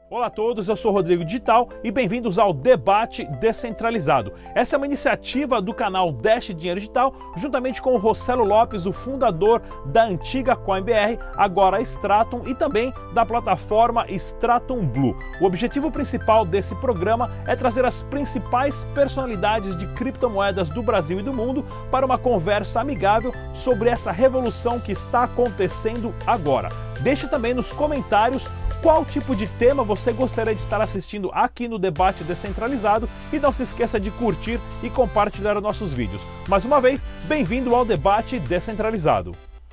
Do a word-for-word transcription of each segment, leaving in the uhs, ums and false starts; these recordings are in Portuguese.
Olá a todos, eu sou Rodrigo Digital e bem-vindos ao Debate Descentralizado. Essa é uma iniciativa do canal Dash Dinheiro Digital, juntamente com o Rossello Lopes, o fundador da antiga CoinBR, agora Stratum, e também da plataforma Stratum Blue. O objetivo principal desse programa é trazer as principais personalidades de criptomoedas do Brasil e do mundo para uma conversa amigável sobre essa revolução que está acontecendo agora. Deixe também nos comentários qual tipo de tema você gostaria de estar assistindo aqui no Debate Descentralizado e não se esqueça de curtir e compartilhar nossos vídeos. Mais uma vez, bem-vindo ao Debate Descentralizado.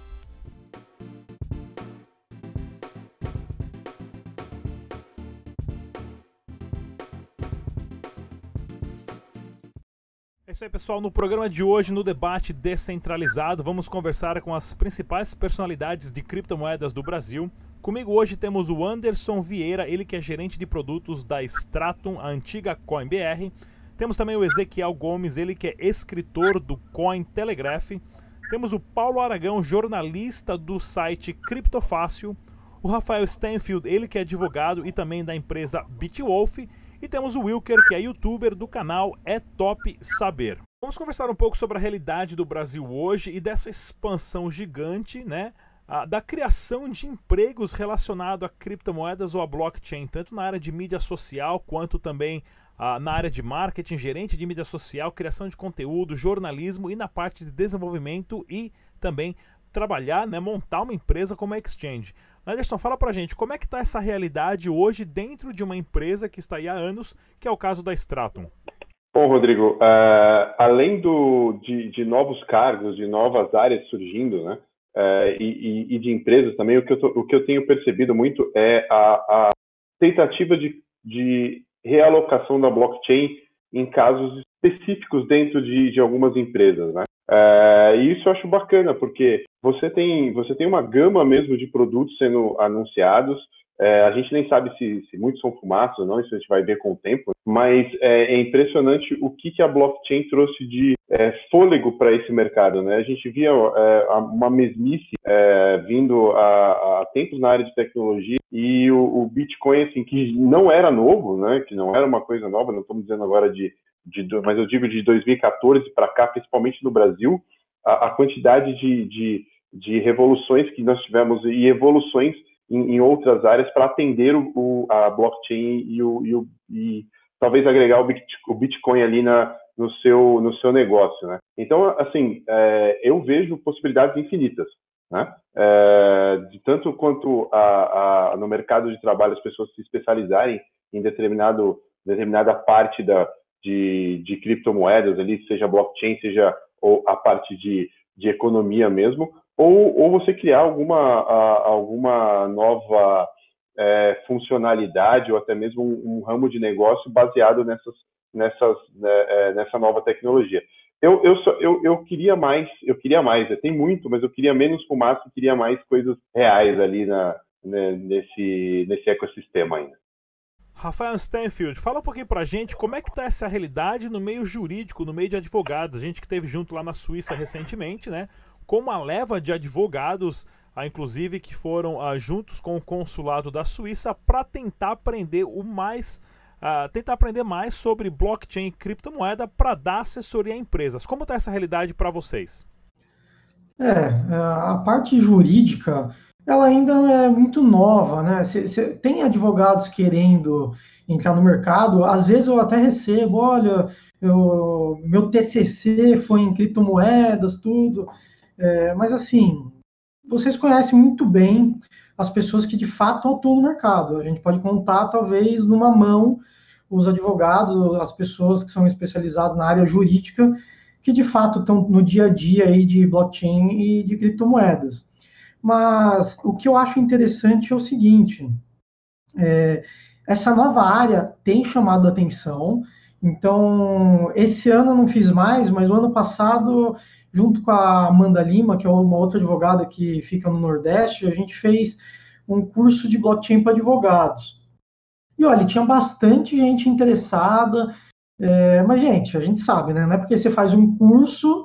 É isso aí, pessoal. No programa de hoje, no Debate Descentralizado, vamos conversar com as principais personalidades de criptomoedas do Brasil. Comigo hoje temos o Anderson Vieira, ele que é gerente de produtos da Stratum, a antiga CoinBR. Temos também o Ezequiel Gomes, ele que é escritor do Cointelegraph. Temos o Paulo Aragão, jornalista do site Criptofácil. O Rafael Stanfield, ele que é advogado e também da empresa Bitwolf. E temos o Wilker, que é youtuber do canal É Top Saber. Vamos conversar um pouco sobre a realidade do Brasil hoje e dessa expansão gigante, né? Da criação de empregos relacionados a criptomoedas ou a blockchain, tanto na área de mídia social quanto também ah, na área de marketing, gerente de mídia social, criação de conteúdo, jornalismo e na parte de desenvolvimento e também trabalhar, né, montar uma empresa como a Exchange. Anderson, fala pra gente, como é que está essa realidade hoje dentro de uma empresa que está aí há anos, que é o caso da Stratum? Bom, Rodrigo, uh, além do, de, de novos cargos, de novas áreas surgindo, né, uh, e, e, e de empresas também, o que eu, tô, o que eu tenho percebido muito é a, a tentativa de, de realocação da blockchain em casos específicos dentro de, de algumas empresas, né? Uh, e isso eu acho bacana, porque você tem, você tem uma gama mesmo de produtos sendo anunciados. Uh, a gente nem sabe se, se muitos são fumaças ou não, isso a gente vai ver com o tempo, mas uh, é impressionante o que, que a blockchain trouxe de uh, fôlego para esse mercado, né? A gente via uh, uma mesmice uh, vindo há, há tempos na área de tecnologia, e o, o Bitcoin, assim, que não era novo, né? Que não era uma coisa nova, não estamos dizendo agora de De, mas eu digo de dois mil e quatorze para cá, principalmente no Brasil, a, a quantidade de, de, de revoluções que nós tivemos e evoluções em, em outras áreas para atender o, o, a blockchain e, o, e, o, e talvez agregar o, bit, o Bitcoin ali na, no, seu, no seu negócio, né? Então, assim, é, eu vejo possibilidades infinitas, né? É, de tanto quanto a, a, no mercado de trabalho as pessoas se especializarem em determinado, determinada parte da De, de criptomoedas ali, seja blockchain, seja ou a parte de, de economia mesmo, ou, ou você criar alguma, a, alguma nova é, funcionalidade ou até mesmo um, um ramo de negócio baseado nessas, nessas, né, é, nessa nova tecnologia. Eu, eu, só, eu, eu queria mais, eu queria mais, tem muito, mas eu queria menos fumaça e queria mais coisas reais ali na, né, nesse, nesse ecossistema ainda. Rafael Stanfield, fala um pouquinho pra gente como é que tá essa realidade no meio jurídico, no meio de advogados. A gente que esteve junto lá na Suíça recentemente, né? Com uma leva de advogados, ah, inclusive, que foram ah, juntos com o consulado da Suíça para tentar aprender o mais, ah, tentar aprender mais sobre blockchain e criptomoeda para dar assessoria a empresas. Como tá essa realidade para vocês? É, a parte jurídica, ela ainda é muito nova, né? Cê, cê, tem advogados querendo entrar no mercado, às vezes eu até recebo, olha, eu, meu T C C foi em criptomoedas, tudo, é, mas assim, vocês conhecem muito bem as pessoas que de fato atuam no mercado. A gente pode contar, talvez, numa mão, os advogados, as pessoas que são especializadas na área jurídica, que de fato estão no dia a dia aí de blockchain e de criptomoedas. Mas o que eu acho interessante é o seguinte, é, essa nova área tem chamado a atenção. Então, esse ano eu não fiz mais, mas o ano passado, junto com a Amanda Lima, que é uma outra advogada que fica no Nordeste, a gente fez um curso de blockchain para advogados. E olha, tinha bastante gente interessada, é, mas gente, a gente sabe, né? Não é porque você faz um curso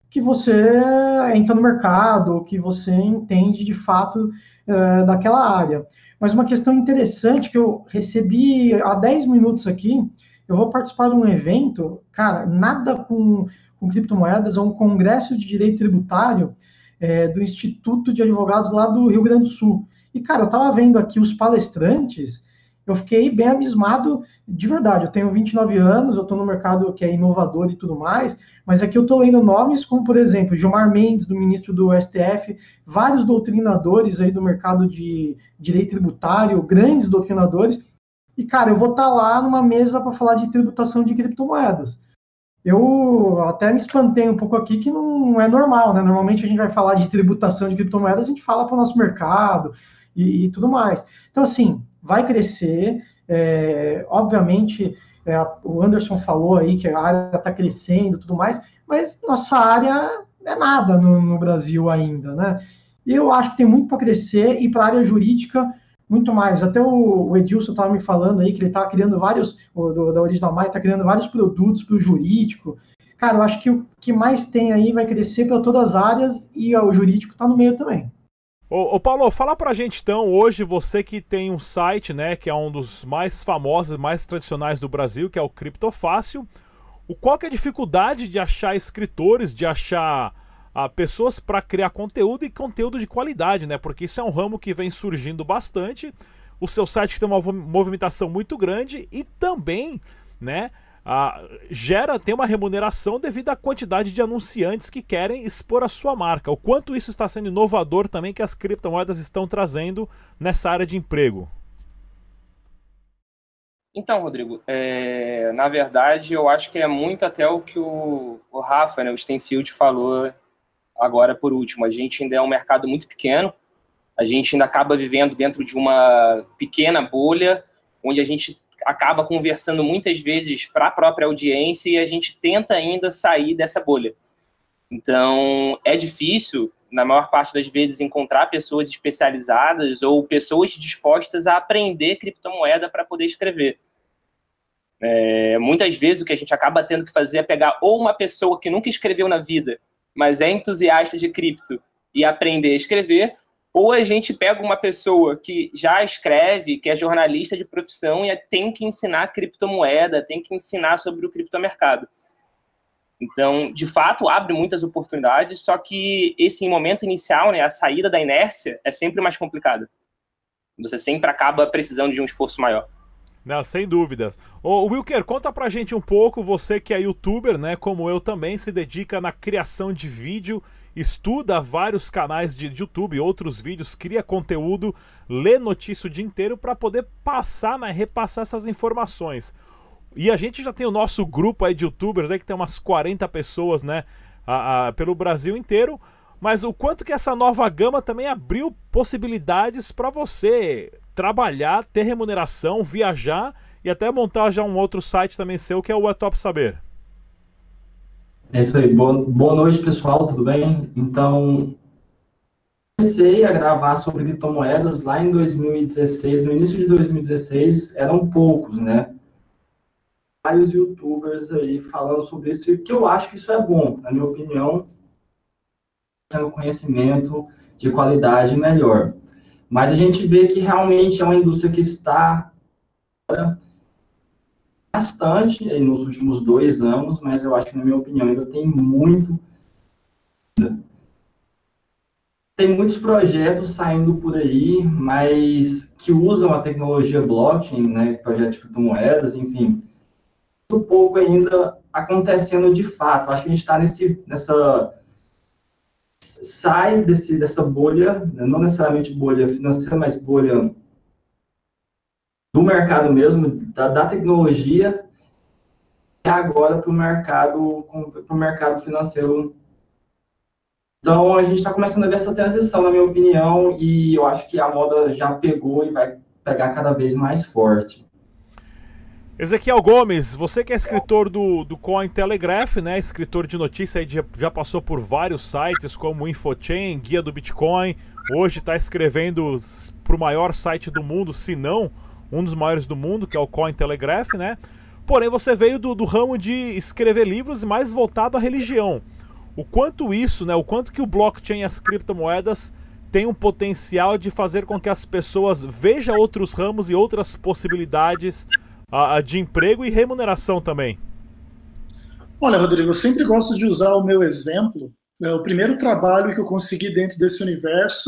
que você entra no mercado, que você entende de fato uh, daquela área. Mas uma questão interessante que eu recebi há dez minutos aqui, eu vou participar de um evento, cara, nada com, com criptomoedas, é um congresso de direito tributário é, do Instituto de Advogados lá do Rio Grande do Sul. E, cara, eu estava vendo aqui os palestrantes, eu fiquei bem abismado, de verdade. Eu tenho vinte e nove anos, eu estou no mercado que é inovador e tudo mais, mas aqui eu estou lendo nomes como, por exemplo, Gilmar Mendes, do ministro do S T F, vários doutrinadores aí do mercado de direito tributário, grandes doutrinadores, e, cara, eu vou estar lá numa mesa para falar de tributação de criptomoedas. Eu até me espantei um pouco aqui, que não é normal, né? Normalmente a gente vai falar de tributação de criptomoedas, a gente fala para o nosso mercado e, e tudo mais. Então, assim, vai crescer, é, obviamente, é, o Anderson falou aí que a área está crescendo e tudo mais, mas nossa área é nada no, no Brasil ainda, né? E eu acho que tem muito para crescer, e para a área jurídica, muito mais. Até o, o Edilson estava me falando aí que ele está criando vários, o, do, da Original Mai está criando vários produtos para o jurídico. Cara, eu acho que o que mais tem aí vai crescer para todas as áreas, e ó, o jurídico está no meio também. Ô, ô Paulo, fala pra gente então, hoje você que tem um site, né, que é um dos mais famosos, mais tradicionais do Brasil, que é o Criptofácil, o, qual que é a dificuldade de achar escritores, de achar ah, pessoas para criar conteúdo e conteúdo de qualidade, né, porque isso é um ramo que vem surgindo bastante, o seu site tem uma movimentação muito grande e também, né, Ah, gera, tem uma remuneração devido à quantidade de anunciantes que querem expor a sua marca. O quanto isso está sendo inovador também que as criptomoedas estão trazendo nessa área de emprego? Então, Rodrigo, é, na verdade eu acho que é muito até o que o, o Rafa, né, o Stenfield falou agora por último. A gente ainda é um mercado muito pequeno, a gente ainda acaba vivendo dentro de uma pequena bolha, onde a gente acaba conversando muitas vezes para a própria audiência e a gente tenta ainda sair dessa bolha. Então, é difícil, na maior parte das vezes, encontrar pessoas especializadas ou pessoas dispostas a aprender criptomoeda para poder escrever. É, muitas vezes o que a gente acaba tendo que fazer é pegar ou uma pessoa que nunca escreveu na vida, mas é entusiasta de cripto, e aprender a escrever, ou a gente pega uma pessoa que já escreve, que é jornalista de profissão e tem que ensinar criptomoeda, tem que ensinar sobre o criptomercado. Então, de fato, abre muitas oportunidades, só que esse momento inicial, né, a saída da inércia, é sempre mais complicado. Você sempre acaba precisando de um esforço maior. Não, sem dúvidas. Ô, Wilker, conta pra gente um pouco, você que é youtuber, né, como eu também, se dedica na criação de vídeo, estuda vários canais de YouTube, outros vídeos, cria conteúdo, lê notícia o dia inteiro para poder passar, né, repassar essas informações. E a gente já tem o nosso grupo aí de youtubers, aí, que tem umas quarenta pessoas, né, a, a, pelo Brasil inteiro, mas o quanto que essa nova gama também abriu possibilidades para você trabalhar, ter remuneração, viajar e até montar já um outro site também seu, que é o É Top Saber. É isso aí. Boa, boa noite, pessoal, tudo bem? Então, comecei a gravar sobre criptomoedas lá em dois mil e dezesseis, no início de dois mil e dezesseis, eram poucos, né? Vários youtubers aí falando sobre isso, e que eu acho que isso é bom, na minha opinião, tendo conhecimento de qualidade melhor. Mas a gente vê que realmente é uma indústria que está bastante aí nos últimos dois anos, mas eu acho que, na minha opinião, ainda tem muito. Tem muitos projetos saindo por aí, mas que usam a tecnologia blockchain, né, projetos de criptomoedas, enfim, muito pouco ainda acontecendo de fato. Acho que a gente está nesse, nessa... sai desse, dessa bolha, não necessariamente bolha financeira, mas bolha do mercado mesmo, da, da tecnologia, e agora para o mercado, pro mercado financeiro. Então, a gente está começando a ver essa transição, na minha opinião, e eu acho que a moda já pegou e vai pegar cada vez mais forte. Ezequiel Gomes, você que é escritor do, do Cointelegraph, né, escritor de notícia, aí, já passou por vários sites como o Infochain, Guia do Bitcoin, hoje está escrevendo para o maior site do mundo, se não um dos maiores do mundo, que é o Cointelegraph, né? Porém, você veio do, do ramo de escrever livros mais voltado à religião. o quanto isso, né, o quanto que o blockchain e as criptomoedas têm um potencial de fazer com que as pessoas vejam outros ramos e outras possibilidades uh, de emprego e remuneração também. Olha, Rodrigo, eu sempre gosto de usar o meu exemplo. É, o primeiro trabalho que eu consegui dentro desse universo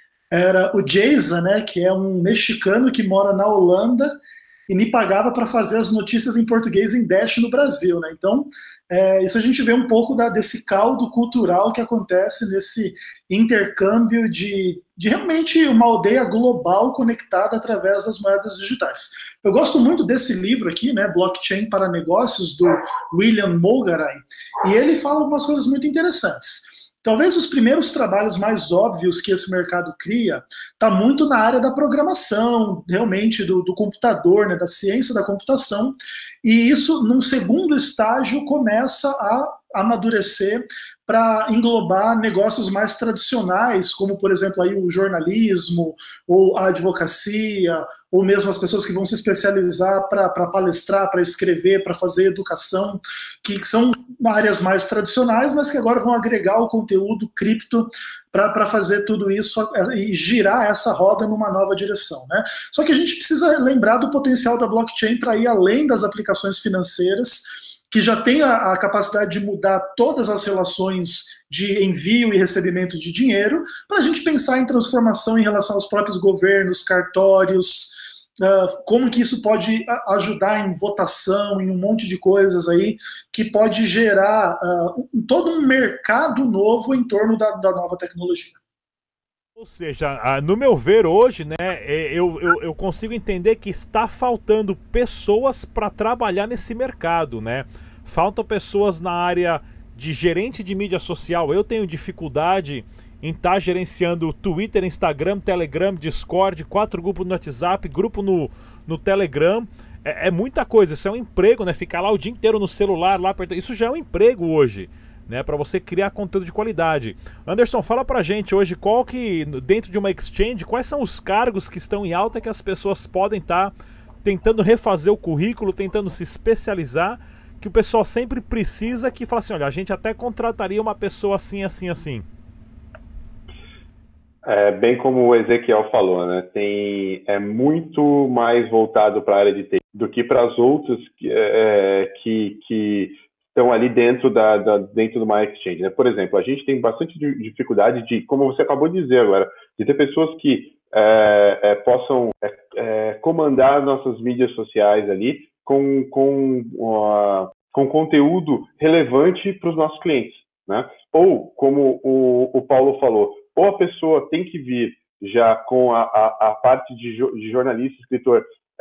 era o Jason, né, que é um mexicano que mora na Holanda e me pagava para fazer as notícias em português em Dash no Brasil, né? Então, é, isso a gente vê um pouco da, desse caldo cultural que acontece nesse intercâmbio de, de realmente uma aldeia global conectada através das moedas digitais. Eu gosto muito desse livro aqui, né, Blockchain para Negócios, do William Mogaray, e ele fala algumas coisas muito interessantes. Talvez os primeiros trabalhos mais óbvios que esse mercado cria está muito na área da programação, realmente do, do computador, né, da ciência da computação, e isso, num segundo estágio, começa a amadurecer para englobar negócios mais tradicionais, como, por exemplo, aí o jornalismo, ou a advocacia, ou mesmo as pessoas que vão se especializar para palestrar, para escrever, para fazer educação, que são áreas mais tradicionais, mas que agora vão agregar o conteúdo cripto para fazer tudo isso e girar essa roda numa nova direção, né? Só que a gente precisa lembrar do potencial da blockchain para ir além das aplicações financeiras, que já tem a, a capacidade de mudar todas as relações de envio e recebimento de dinheiro, para a gente pensar em transformação em relação aos próprios governos, cartórios, uh, como que isso pode ajudar em votação, em um monte de coisas aí, que pode gerar uh, um, todo um mercado novo em torno da, da nova tecnologia. Ou seja, no meu ver hoje, né, eu, eu, eu consigo entender que está faltando pessoas para trabalhar nesse mercado, né? Faltam pessoas na área de gerente de mídia social. Eu tenho dificuldade em estar gerenciando Twitter, Instagram, Telegram, Discord, quatro grupos no WhatsApp, grupo no, no Telegram. É, é muita coisa, isso é um emprego, né? Ficar lá o dia inteiro no celular, lá perto. Isso já é um emprego hoje, né, para você criar conteúdo de qualidade. Anderson, fala pra gente hoje qual que, dentro de uma exchange, quais são os cargos que estão em alta que as pessoas podem estar tá tentando refazer o currículo, tentando se especializar, que o pessoal sempre precisa, que fala assim, olha, a gente até contrataria uma pessoa assim, assim, assim. É, bem como o Ezequiel falou, né, tem, é muito mais voltado para a área de T I do que para as outras que, é, que, que estão ali dentro, da, da, dentro de uma exchange, né? Por exemplo, a gente tem bastante dificuldade de, como você acabou de dizer agora, de ter pessoas que é, é, possam é, é, comandar nossas mídias sociais ali com, com, uh, com conteúdo relevante para os nossos clientes, né? Ou, como o, o Paulo falou, ou a pessoa tem que vir já com a, a, a parte de, jo, de jornalista, escritor,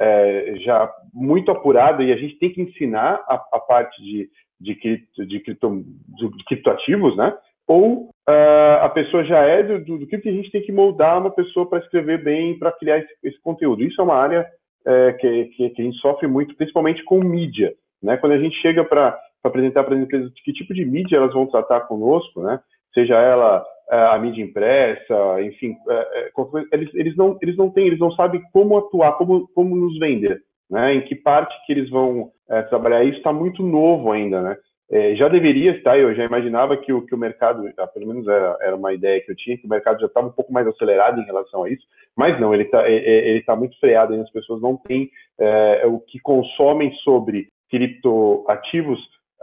é, já muito apurada, e a gente tem que ensinar a, a parte de De, cripto, de, cripto, de criptoativos, né? Ou uh, a pessoa já é do, do, do cripto e a gente tem que moldar uma pessoa para escrever bem, para criar esse, esse conteúdo. Isso é uma área é, que, que, que a gente sofre muito, principalmente com mídia, né? Quando a gente chega para apresentar para as empresas que tipo de mídia elas vão tratar conosco, né? Seja ela a mídia impressa, enfim, é, é, eles, eles, não, eles não têm, eles não sabem como atuar, como, como nos vender, né? Em que parte que eles vão é, trabalhar. Isso está muito novo ainda, né? É, já deveria estar, eu já imaginava que o, que o mercado, pelo menos era, era uma ideia que eu tinha, que o mercado já estava um pouco mais acelerado em relação a isso, mas não, ele está ele tá muito freado ainda, as pessoas não têm é, o que consomem sobre criptoativos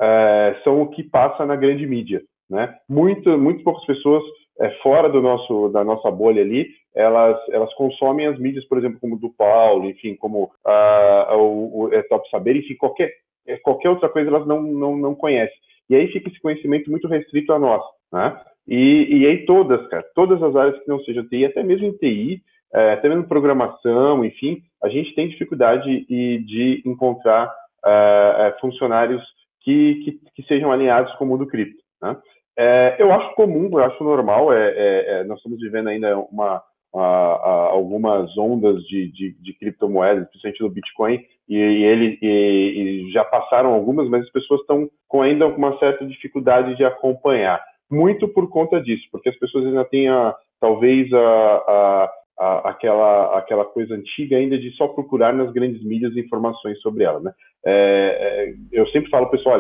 é, são o que passa na grande mídia, né? Muito, muito poucas pessoas é, fora do nosso, da nossa bolha ali, elas, elas consomem as mídias, por exemplo, como do Paulo, enfim, como uh, o, o é Top Saber, enfim, qualquer, qualquer outra coisa elas não, não, não conhecem. E aí fica esse conhecimento muito restrito a nós, né? E, e aí todas, cara, todas as áreas que não sejam T I, até mesmo em T I, é, até mesmo programação, enfim, a gente tem dificuldade de, de encontrar uh, funcionários que, que, que sejam alinhados com o mundo cripto, né? É, eu acho comum, eu acho normal, é, é, é, nós estamos vivendo ainda uma, a, a, algumas ondas de, de, de criptomoedas, principalmente do Bitcoin, e, e, ele, e, e já passaram algumas, mas as pessoas estão com ainda uma certa dificuldade de acompanhar, muito por conta disso, porque as pessoas ainda têm, a, talvez, a, a, a, aquela, aquela coisa antiga ainda de só procurar nas grandes mídias informações sobre ela, né? É, é, eu sempre falo, pessoal, olha,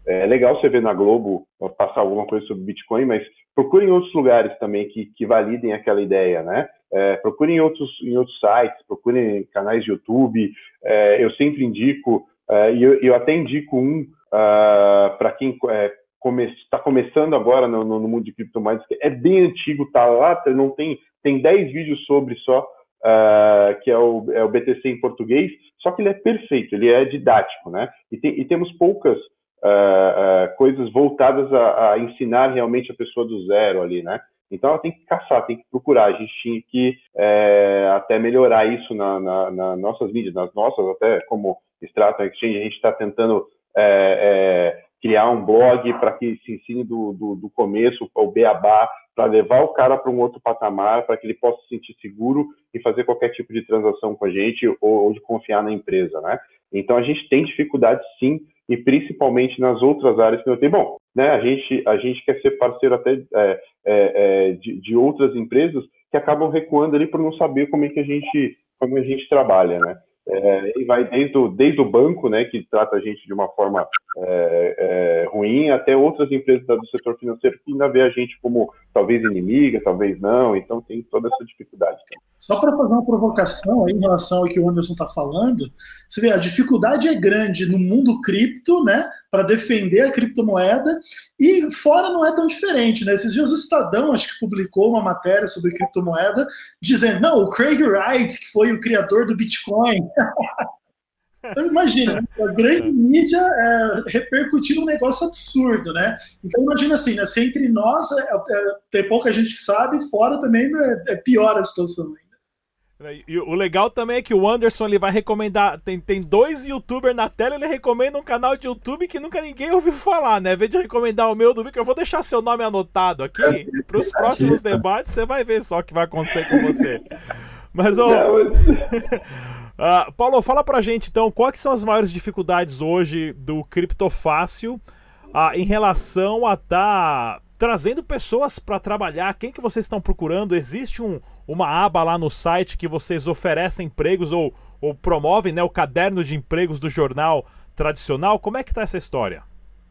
É legal você ver na Globo passar alguma coisa sobre Bitcoin, mas procurem outros lugares também que, que validem aquela ideia, né? É, procurem em outros, em outros sites, procurem canais de YouTube. É, eu sempre indico, é, e eu, eu até indico um uh, para quem é, come, está começando agora no, no mundo de criptomoedas, que é bem antigo, tá lá, não tem, tem dez vídeos sobre só, uh, que é o, é o B T C em português, só que ele é perfeito, ele é didático, né? E, tem, e temos poucas uh, uh, coisas voltadas a, a ensinar realmente a pessoa do zero ali, né? Então ela tem que caçar, tem que procurar. A gente tinha que é, até melhorar isso na, na, na nossas mídias, nas nossas, até como Stratum Exchange, a gente está tentando é, é, criar um blog para que se ensine do, do, do começo, o beabá, para levar o cara para um outro patamar, para que ele possa se sentir seguro e fazer qualquer tipo de transação com a gente ou, ou de confiar na empresa, né? Então a gente tem dificuldade sim, e principalmente nas outras áreas que eu tenho. Bom, né, a gente, a gente quer ser parceiro até é, é, é, de, de outras empresas que acabam recuando ali por não saber como é que a gente, como a gente trabalha, né? É, e vai desde o, desde o banco, né, que trata a gente de uma forma é, é, ruim, até outras empresas do setor financeiro que ainda vê a gente como talvez inimiga, talvez não, então tem toda essa dificuldade. Só para fazer uma provocação aí em relação ao que o Anderson está falando, você vê, a dificuldade é grande no mundo cripto, né, para defender a criptomoeda, e fora não é tão diferente, né? Esses dias o Estadão, acho que publicou uma matéria sobre criptomoeda, dizendo, não, o Craig Wright, que foi o criador do Bitcoin. Então, imagina, a grande mídia é, repercutindo um negócio absurdo, né? Então, imagina assim, né? Se entre nós é, é, tem pouca gente que sabe, fora também é, é pior a situação ainda. E o legal também é que o Anderson ele vai recomendar. Tem, tem dois youtubers na tela, ele recomenda um canal de YouTube que nunca ninguém ouviu falar, né? Em vez de recomendar o meu do Bico, eu vou deixar seu nome anotado aqui. Para os próximos debates, você vai ver só o que vai acontecer com você. Mas, ô. uh, Paulo, fala pra gente então, quais são as maiores dificuldades hoje do Criptofácil uh, em relação a estar tá trazendo pessoas para trabalhar? Quem que vocês estão procurando? Existe um, uma aba lá no site que vocês oferecem empregos ou, ou promovem, né, o caderno de empregos do jornal tradicional? Como é que tá essa história?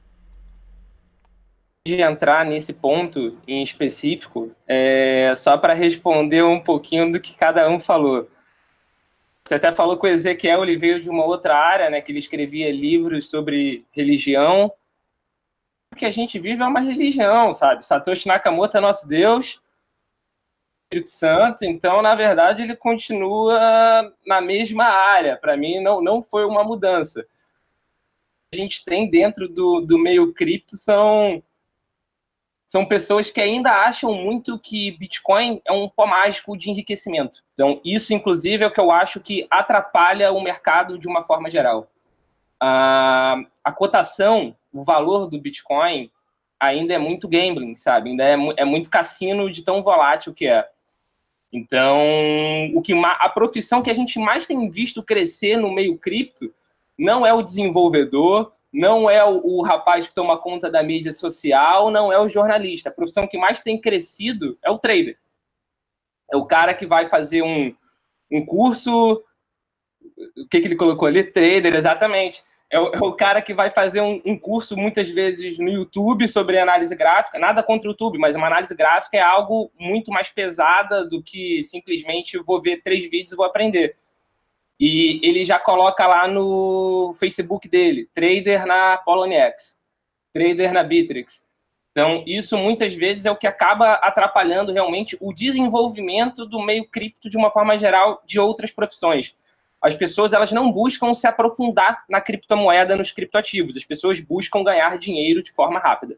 De entrar nesse ponto em específico, é, só para responder um pouquinho do que cada um falou. Você até falou que o Ezequiel ele veio de uma outra área, né, que ele escrevia livros sobre religião. O que a gente vive é uma religião, sabe? Satoshi Nakamoto é nosso Deus, Espírito Santo, então, na verdade, ele continua na mesma área. Para mim, não, não foi uma mudança. A gente tem dentro do, do meio cripto são... são pessoas que ainda acham muito que Bitcoin é um pó mágico de enriquecimento. Então, isso, inclusive, é o que eu acho que atrapalha o mercado de uma forma geral. A, a cotação, o valor do Bitcoin ainda é muito gambling, sabe? Ainda é, é muito cassino de tão volátil que é. Então, o que, a profissão que a gente mais tem visto crescer no meio cripto não é o desenvolvedor, não é o, o rapaz que toma conta da mídia social, não é o jornalista. A profissão que mais tem crescido é o trader. É o cara que vai fazer um, um curso... O que, que ele colocou ali? Trader, exatamente. É o, é o cara que vai fazer um, um curso, muitas vezes, no YouTube sobre análise gráfica. Nada contra o YouTube, mas uma análise gráfica é algo muito mais pesada do que simplesmente vou ver três vídeos e vou aprender. E ele já coloca lá no Facebook dele, trader na Poloniex, trader na Bittrex. Então, isso muitas vezes é o que acaba atrapalhando realmente o desenvolvimento do meio cripto de uma forma geral de outras profissões. As pessoas elas não buscam se aprofundar na criptomoeda, nos criptoativos. As pessoas buscam ganhar dinheiro de forma rápida.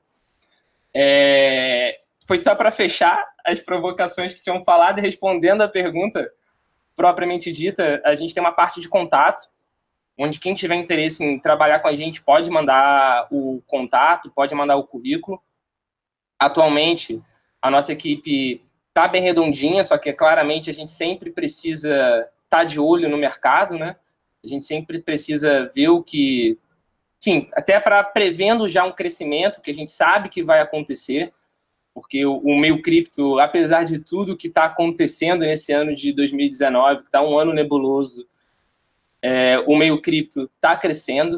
É... Foi só para fechar as provocações que tinham falado e respondendo a pergunta propriamente dita, a gente tem uma parte de contato, onde quem tiver interesse em trabalhar com a gente pode mandar o contato, pode mandar o currículo. Atualmente, a nossa equipe está bem redondinha, só que claramente a gente sempre precisa estar de olho no mercado, né? A gente sempre precisa ver o que... Enfim, até para prevendo já um crescimento que a gente sabe que vai acontecer, porque o, o meio cripto, apesar de tudo que está acontecendo nesse ano de dois mil e dezenove, que está um ano nebuloso, é, o meio cripto está crescendo,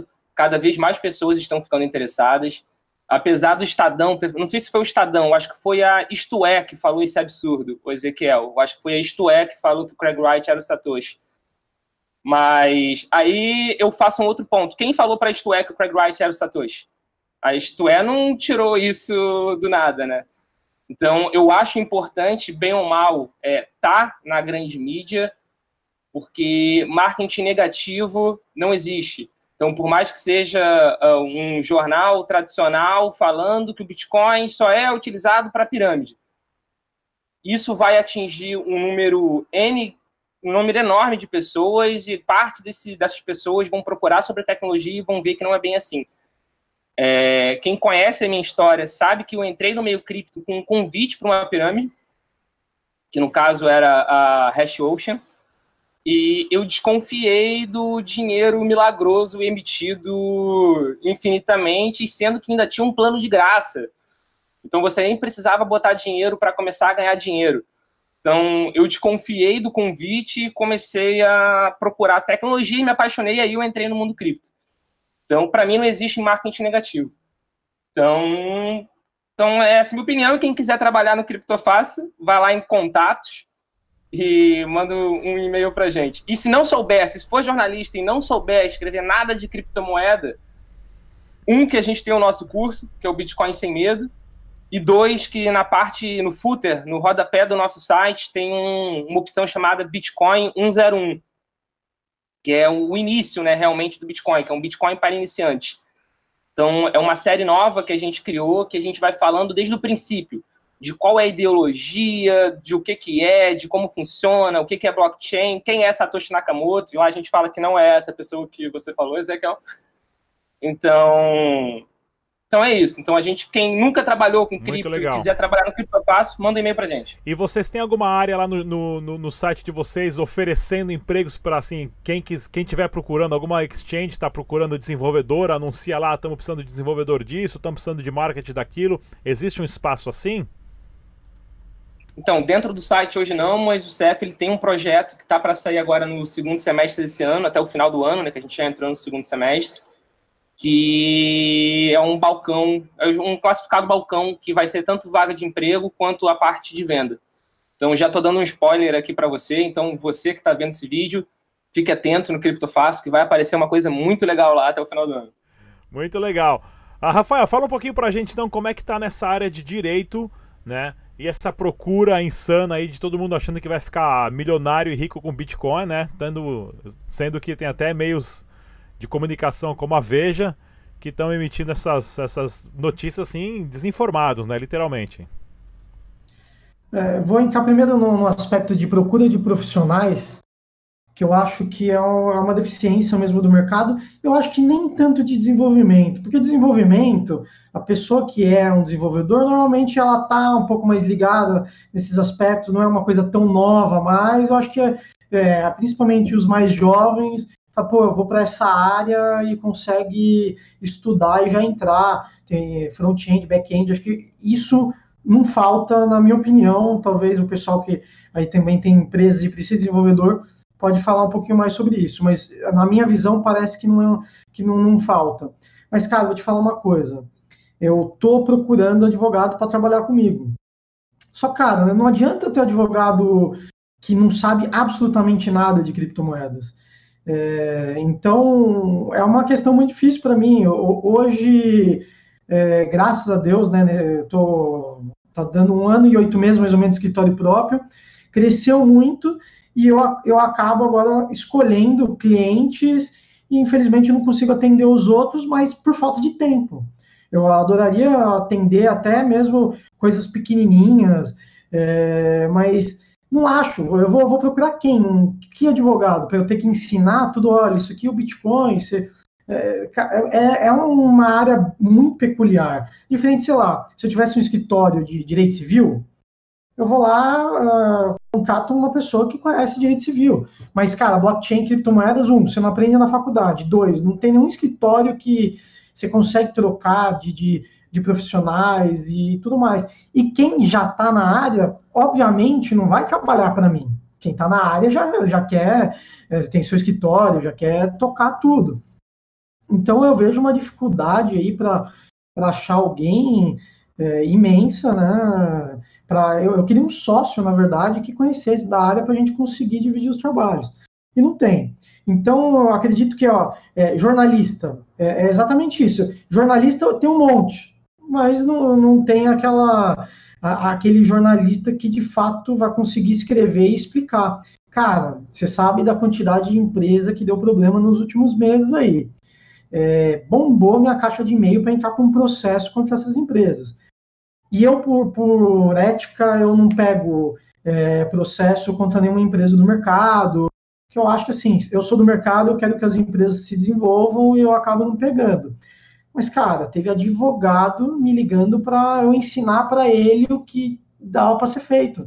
cada vez mais pessoas estão ficando interessadas. Apesar do Estadão, não sei se foi o Estadão, acho que foi a Isto É que falou esse absurdo, o Ezequiel. Acho que foi a Isto É que falou que o Craig Wright era o Satoshi. Mas aí eu faço um outro ponto. Quem falou para a Isto É que o Craig Wright era o Satoshi? A Isto É não tirou isso do nada, né? Então, eu acho importante, bem ou mal, é, tá na grande mídia, porque marketing negativo não existe. Então, por mais que seja uh, um jornal tradicional falando que o Bitcoin só é utilizado para pirâmide, isso vai atingir um número N, um número enorme de pessoas, e parte desse, dessas pessoas vão procurar sobre a tecnologia e vão ver que não é bem assim. É, quem conhece a minha história sabe que eu entrei no meio cripto com um convite para uma pirâmide, que no caso era a HashOcean, e eu desconfiei do dinheiro milagroso emitido infinitamente, sendo que ainda tinha um plano de graça. Então você nem precisava botar dinheiro para começar a ganhar dinheiro. Então eu desconfiei do convite e comecei a procurar tecnologia e me apaixonei, e aí eu entrei no mundo cripto. Então, para mim, não existe marketing negativo. Então, então, essa é a minha opinião. E quem quiser trabalhar no Criptofácil, vai lá em contatos e manda um e-mail para a gente. E se não souber, se for jornalista e não souber escrever nada de criptomoeda, um, que a gente tem o nosso curso, que é o Bitcoin Sem Medo, e dois, que na parte, no footer, no rodapé do nosso site, tem um, uma opção chamada Bitcoin cento e um, que é o início, né, realmente, do Bitcoin, que é um Bitcoin para iniciante. Então, é uma série nova que a gente criou, que a gente vai falando desde o princípio, de qual é a ideologia, de o que, que é, de como funciona, o que, que é blockchain, quem é Satoshi Nakamoto, e lá a gente fala que não é essa pessoa que você falou, Ezequiel. Então, então é isso. Então, a gente, quem nunca trabalhou com cripto e quiser trabalhar no Criptofácil, manda um e-mail pra gente. E vocês têm alguma área lá no, no, no, no site de vocês oferecendo empregos para, assim, quem quis, quem estiver procurando, alguma exchange está procurando desenvolvedor, anuncia lá, estamos precisando de desenvolvedor disso, estamos precisando de marketing daquilo. Existe um espaço assim? Então, dentro do site hoje não, mas o C F ele tem um projeto que está para sair agora no segundo semestre desse ano, até o final do ano, né, que a gente já entrou no segundo semestre, que é um balcão, é um classificado balcão que vai ser tanto vaga de emprego quanto a parte de venda. Então, já estou dando um spoiler aqui para você, então você que está vendo esse vídeo, fique atento no Criptofácil, que vai aparecer uma coisa muito legal lá até o final do ano. Muito legal. Ah, Rafael, fala um pouquinho para a gente, então, como é que está nessa área de direito, né? E essa procura insana aí de todo mundo achando que vai ficar milionário e rico com Bitcoin, né? Tendo, sendo que tem até meios de comunicação como a Veja que estão emitindo essas, essas notícias assim, desinformados, né? Literalmente. É, vou entrar primeiro no, no aspecto de procura de profissionais, que eu acho que é uma deficiência mesmo do mercado. Eu acho que nem tanto de desenvolvimento, porque desenvolvimento, a pessoa que é um desenvolvedor, normalmente ela está um pouco mais ligada nesses aspectos, não é uma coisa tão nova, mas eu acho que é, é, principalmente os mais jovens, fala, pô, eu vou para essa área e consegue estudar e já entrar, tem front-end, back-end, acho que isso não falta, na minha opinião. Talvez o pessoal que aí também tem empresas e precisa de desenvolvedor pode falar um pouquinho mais sobre isso, mas na minha visão parece que não, é, que não, não falta. Mas, cara, vou te falar uma coisa, eu tô procurando advogado para trabalhar comigo. Só, cara, não adianta ter advogado que não sabe absolutamente nada de criptomoedas. É, então, é uma questão muito difícil para mim. Hoje, é, graças a Deus, né, eu tô tá dando um ano e oito meses mais ou menos de escritório próprio, cresceu muito. E eu, eu acabo agora escolhendo clientes e, infelizmente, eu não consigo atender os outros, mas por falta de tempo. Eu adoraria atender até mesmo coisas pequenininhas, é, mas não acho. Eu vou, vou procurar quem? Que advogado? Para eu ter que ensinar tudo, olha, isso aqui é o Bitcoin, isso é, é, é uma área muito peculiar. Diferente, sei lá, se eu tivesse um escritório de direito civil, eu vou lá, uh, contrato uma pessoa que conhece direito civil. Mas, cara, blockchain, criptomoedas, um, você não aprende na faculdade. Dois, não tem nenhum escritório que você consegue trocar de, de, de profissionais e tudo mais. E quem já está na área, obviamente, não vai trabalhar para mim. Quem está na área já, já quer, tem seu escritório, já quer tocar tudo. Então eu vejo uma dificuldade aí para achar alguém é, imensa, né? Pra, eu, eu queria um sócio, na verdade, que conhecesse da área para a gente conseguir dividir os trabalhos. E não tem. Então, eu acredito que, ó, é, jornalista, é, é exatamente isso. Jornalista tem um monte, mas não, não tem aquela, a, aquele jornalista que, de fato, vai conseguir escrever e explicar. Cara, você sabe da quantidade de empresa que deu problema nos últimos meses aí. É, bombou minha caixa de e-mail para entrar com um processo contra essas empresas. E eu, por, por ética, eu não pego é, processo contra nenhuma empresa do mercado, que eu acho que, assim, eu sou do mercado, eu quero que as empresas se desenvolvam e eu acabo não pegando. Mas, cara, teve advogado me ligando para eu ensinar para ele o que dava para ser feito.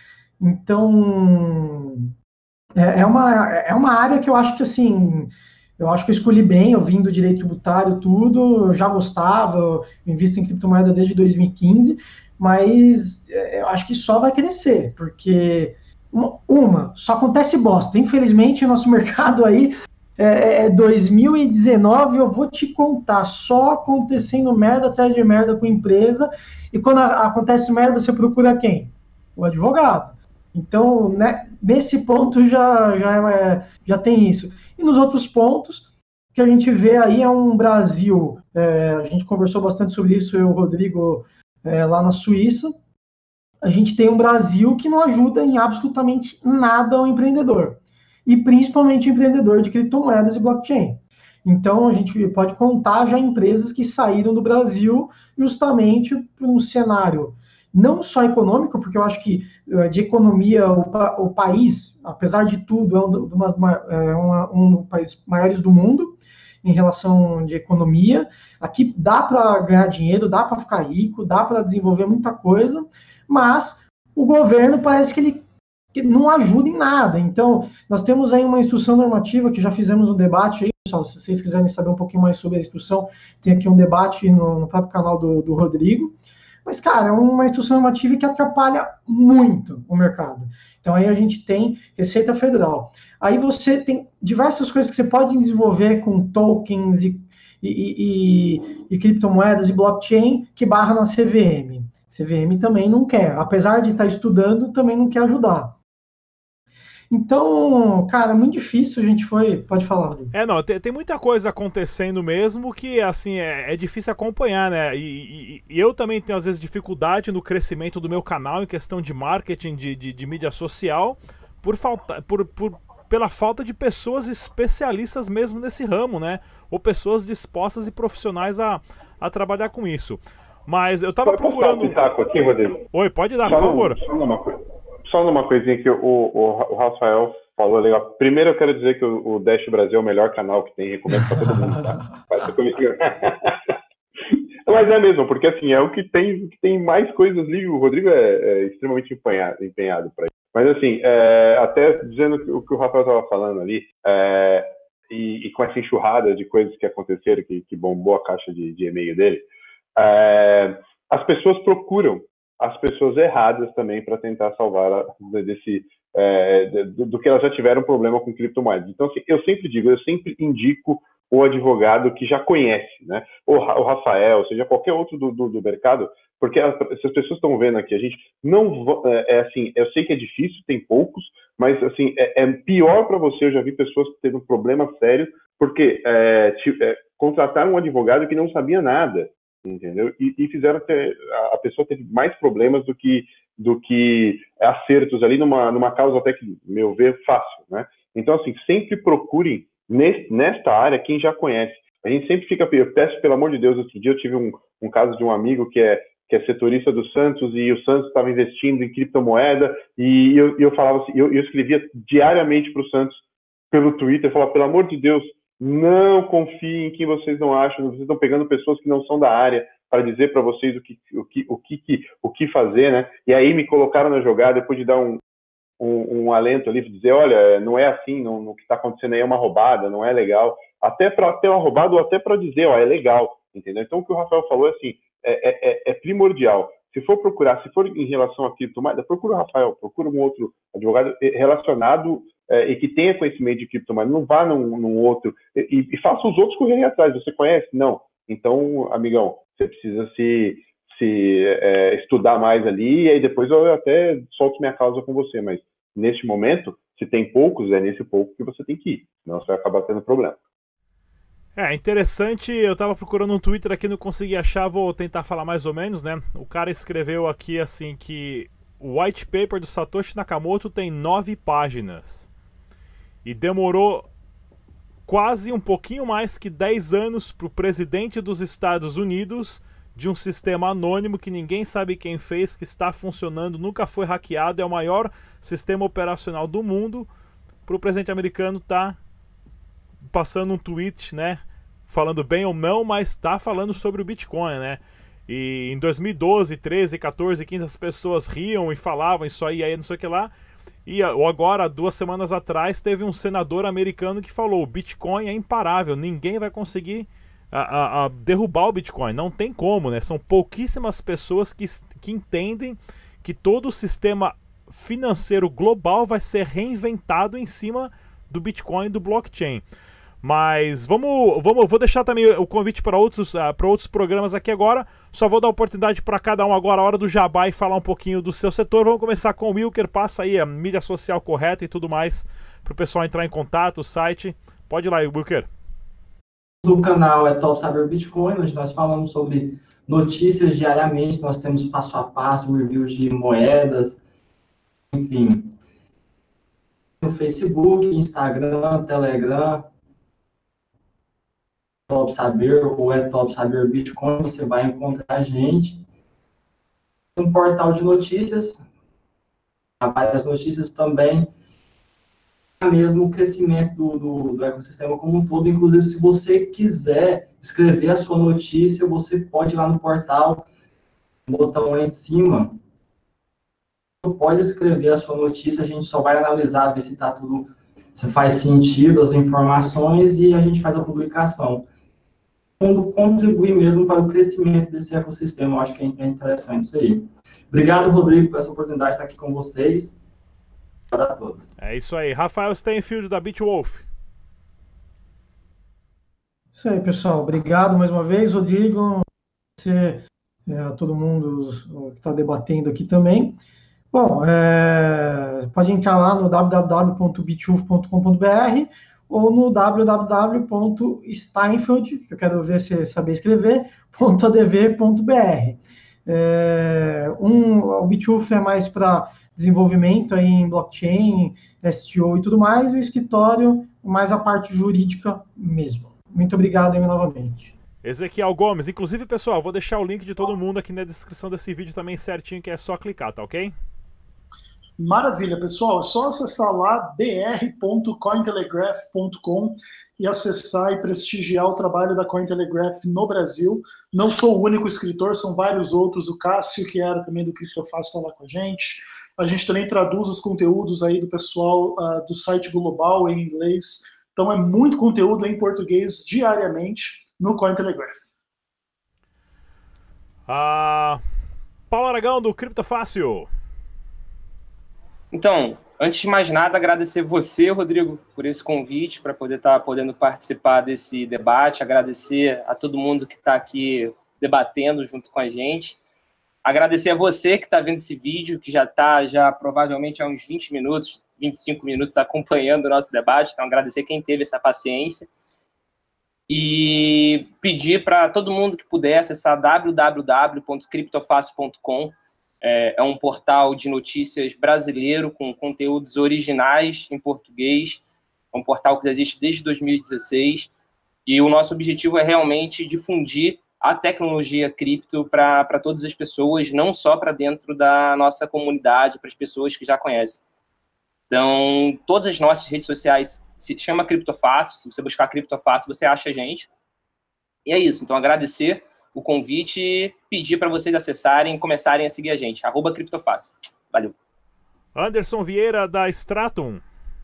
Então, é, é, uma, é uma área que eu acho que, assim, eu acho que eu escolhi bem, eu vim do direito tributário, tudo, eu já gostava, eu invisto em criptomoeda desde dois mil e quinze, mas eu acho que só vai crescer, porque, uma, uma só acontece bosta. Infelizmente, o nosso mercado aí é, é dois mil e dezenove, eu vou te contar, só acontecendo merda atrás de merda com empresa, e quando a, acontece merda, você procura quem? O advogado. Então, né, nesse ponto já, já, é, já tem isso. E nos outros pontos, que a gente vê aí é um Brasil, é, a gente conversou bastante sobre isso, eu e o Rodrigo, é, lá na Suíça, a gente tem um Brasil que não ajuda em absolutamente nada ao empreendedor, e principalmente o empreendedor de criptomoedas e blockchain. Então, a gente pode contar já empresas que saíram do Brasil justamente por um cenário não só econômico, porque eu acho que de economia o, o país, apesar de tudo, é um, umas, é uma, um dos países maiores do mundo em relação de economia. Aqui dá para ganhar dinheiro, dá para ficar rico, dá para desenvolver muita coisa, mas o governo parece que ele que não ajuda em nada. Então, nós temos aí uma instrução normativa que já fizemos um debate aí, pessoal, se vocês quiserem saber um pouquinho mais sobre a instrução, tem aqui um debate no, no próprio canal do, do Rodrigo. Mas, cara, é uma instrução normativa que atrapalha muito o mercado. Então, aí a gente tem Receita Federal. Aí você tem diversas coisas que você pode desenvolver com tokens e, e, e, e criptomoedas e blockchain que barra na C V M. C V M também não quer. Apesar de estar estudando, também não quer ajudar. Então, cara, muito difícil, a gente foi... Pode falar, Rodrigo. É, não, tem, tem muita coisa acontecendo mesmo que, assim, é, é difícil acompanhar, né? E, e, e eu também tenho, às vezes, dificuldade no crescimento do meu canal em questão de marketing, de, de, de mídia social, por falta, por, por, pela falta de pessoas especialistas mesmo nesse ramo, né? Ou pessoas dispostas e profissionais a, a trabalhar com isso. Mas eu tava Pode procurando... um taco aqui, Rodrigo? Oi, pode dar, só por favor. Só numa coisa. Só numa coisinha que o, o, o Rafael falou legal. Primeiro eu quero dizer que o, o Dash Brasil é o melhor canal que tem, recomendo para todo mundo, tá? Mas é mesmo, porque assim, é o que tem, que tem mais coisas ali, o Rodrigo é, é extremamente empenhado, empenhado para isso. Mas assim, é, até dizendo o que o Rafael estava falando ali, é, e, e com essa enxurrada de coisas que aconteceram, que, que bombou a caixa de, de e-mail dele, é, as pessoas procuram as pessoas erradas também para tentar salvar a, desse, é, do, do que elas já tiveram problema com criptomoedas. Então, assim, eu sempre digo, eu sempre indico o advogado que já conhece, né? O, o Rafael, seja qualquer outro do, do, do mercado, porque as, essas pessoas estão vendo aqui, a gente não é, é assim, eu sei que é difícil, tem poucos, mas assim, é, é pior para você, eu já vi pessoas que teve um problema sério, porque é, te, é, contrataram um advogado que não sabia nada, entendeu? E, e fizeram ter, a pessoa teve mais problemas do que do que acertos ali numa numa causa até que, meu ver, fácil, né? Então, assim, sempre procurem nesse, nesta área quem já conhece. A gente sempre fica, eu peço pelo amor de Deus, outro dia eu tive um, um caso de um amigo que é que é setorista do Santos e o Santos estava investindo em criptomoeda e eu, eu falava assim, eu, eu escrevia diariamente para o Santos pelo Twitter, falava, pelo amor de Deus, não confiem em quem vocês não acham, vocês estão pegando pessoas que não são da área para dizer para vocês o que, o, que, o, que, o que fazer, né? E aí me colocaram na jogada, depois de dar um, um, um alento ali, dizer, olha, não é assim, não, o que está acontecendo aí é uma roubada, não é legal, até para ter uma roubada ou até para dizer, ó, é legal, entendeu? Então o que o Rafael falou é assim, é, é, é primordial. Se for procurar, se for em relação a criptomoeda, procura o Rafael, procura um outro advogado relacionado é, e que tenha conhecimento de criptomoeda, não vá num, num outro, e, e faça os outros correrem atrás. Você conhece? Não. Então, amigão, você precisa se, se é, estudar mais ali, e aí depois eu até solto minha causa com você, mas neste momento, se tem poucos, é nesse pouco que você tem que ir, senão você vai acabar tendo problema. É interessante, eu tava procurando um Twitter aqui, não consegui achar, vou tentar falar mais ou menos, né? O cara escreveu aqui assim que o white paper do Satoshi Nakamoto tem nove páginas e demorou quase um pouquinho mais que dez anos para o presidente dos Estados Unidos, de um sistema anônimo que ninguém sabe quem fez, que está funcionando, nunca foi hackeado, é o maior sistema operacional do mundo, para o presidente americano estar tá passando um tweet, né, falando bem ou não, mas está falando sobre o Bitcoin, né? E em dois mil e doze, treze, quatorze, quinze as pessoas riam e falavam isso aí, aí não sei o que lá. E agora, duas semanas atrás, teve um senador americano que falou: o Bitcoin é imparável, ninguém vai conseguir a, a, a derrubar o Bitcoin. Não tem como, né? São pouquíssimas pessoas que, que entendem que todo o sistema financeiro global vai ser reinventado em cima do Bitcoin e do blockchain. Mas vamos, vamos, vou deixar também o convite para outros, uh, para outros programas aqui agora. Só vou dar oportunidade para cada um agora, a hora do jabá, e falar um pouquinho do seu setor. Vamos começar com o Wilker. Passa aí a mídia social correta e tudo mais para o pessoal entrar em contato, o site. Pode ir lá, Wilker. O canal é Top Saber Bitcoin, onde nós falamos sobre notícias diariamente. Nós temos passo a passo, reviews de moedas, enfim. No Facebook, Instagram, Telegram, Top Saber, ou é Top Saber Bitcoin, você vai encontrar a gente. Um portal de notícias, há várias notícias também, mesmo o crescimento do, do, do ecossistema como um todo. Inclusive, se você quiser escrever a sua notícia, você pode ir lá no portal, um botão lá em cima, você pode escrever a sua notícia, a gente só vai analisar, ver se está tudo, se faz sentido as informações, e a gente faz a publicação. Contribuir mesmo para o crescimento desse ecossistema. Eu acho que é interessante isso aí. Obrigado, Rodrigo, por essa oportunidade de estar aqui com vocês. Obrigado a todos. É isso aí. Rafael Steinfield, da BitWolf. Isso aí, pessoal. Obrigado mais uma vez, Rodrigo. Você, é, a todo mundo que está debatendo aqui também. Bom, é, pode entrar lá no w w w ponto bitwolf ponto com ponto b r ou no w w w ponto steinfield, que eu quero ver se saber escrever, .adv.br. É, um, o BitWolf é mais para desenvolvimento aí em blockchain, S T O e tudo mais, e o escritório mais a parte jurídica mesmo. Muito obrigado aí novamente. Ezequiel Gomes. Inclusive, pessoal, vou deixar o link de todo mundo aqui na descrição desse vídeo também certinho, que é só clicar, tá ok? Maravilha, pessoal. É só acessar lá b r ponto cointelegraph ponto com e acessar e prestigiar o trabalho da Cointelegraph no Brasil. Não sou o único escritor, são vários outros. O Cássio, que era também do CryptoFácil, está lá com a gente. A gente também traduz os conteúdos aí do pessoal uh, do site global em inglês. Então é muito conteúdo em português diariamente no Cointelegraph. Ah, Paulo Aragão, do CryptoFácil. Então, antes de mais nada, agradecer você, Rodrigo, por esse convite, para poder estar podendo participar desse debate, agradecer a todo mundo que está aqui debatendo junto com a gente, agradecer a você que está vendo esse vídeo, que já está já provavelmente há uns vinte minutos, vinte e cinco minutos acompanhando o nosso debate, então agradecer quem teve essa paciência e pedir para todo mundo que puder acessar w w w ponto criptofácil ponto com. É um portal de notícias brasileiro com conteúdos originais em português. É um portal que existe desde dois mil e dezesseis. E o nosso objetivo é realmente difundir a tecnologia cripto para todas as pessoas, não só para dentro da nossa comunidade, para as pessoas que já conhecem. Então, todas as nossas redes sociais se chama CryptoFácil. Se você buscar CryptoFácil, você acha a gente. E é isso. Então, agradecer o convite e pedir para vocês acessarem e começarem a seguir a gente, arroba CryptoFácil. Valeu. Anderson Vieira, da Stratum.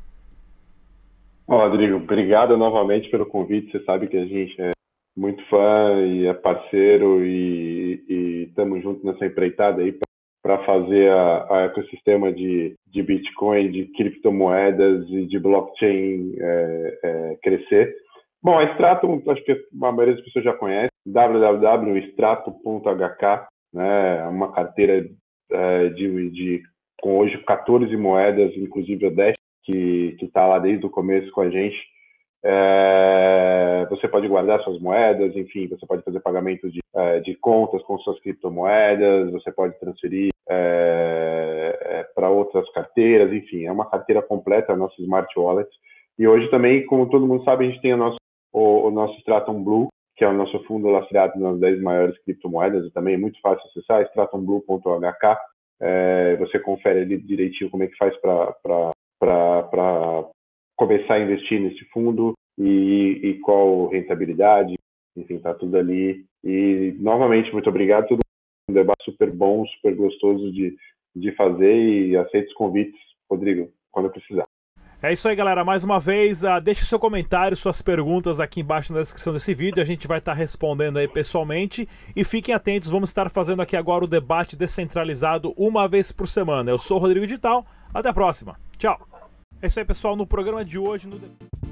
Ó, Rodrigo, obrigado novamente pelo convite. Você sabe que a gente é muito fã e é parceiro e estamos juntos nessa empreitada aí para fazer a, a ecossistema de, de Bitcoin, de criptomoedas e de blockchain é, é, crescer. Bom, a Stratum, acho que a maioria das pessoas já conhece, w w w ponto stratum ponto h k, né, uma carteira é, de, de, com hoje quatorze moedas, inclusive a Dash, que está lá desde o começo com a gente. É, você pode guardar suas moedas, enfim, você pode fazer pagamento de, é, de contas com suas criptomoedas, você pode transferir é, é, para outras carteiras, enfim, é uma carteira completa, a nossa Smart Wallet. E hoje também, como todo mundo sabe, a gente tem o nosso, o, o nosso Stratum Blue, que é o nosso fundo lastreado nas dez maiores criptomoedas, e também é muito fácil acessar, stratum blue ponto h k. É, você confere ali direitinho como é que faz para começar a investir nesse fundo e, e qual rentabilidade, enfim, tá tudo ali. E, novamente, muito obrigado, tudo um debate super bom, super gostoso de, de fazer, e aceito os convites, Rodrigo, quando precisar. É isso aí, galera. Mais uma vez, uh, deixe seu comentário, suas perguntas aqui embaixo na descrição desse vídeo. A gente vai estar tá respondendo aí pessoalmente. E fiquem atentos, vamos estar fazendo aqui agora o debate descentralizado uma vez por semana. Eu sou o Rodrigo Digital. Até a próxima. Tchau. É isso aí, pessoal. No programa de hoje... No...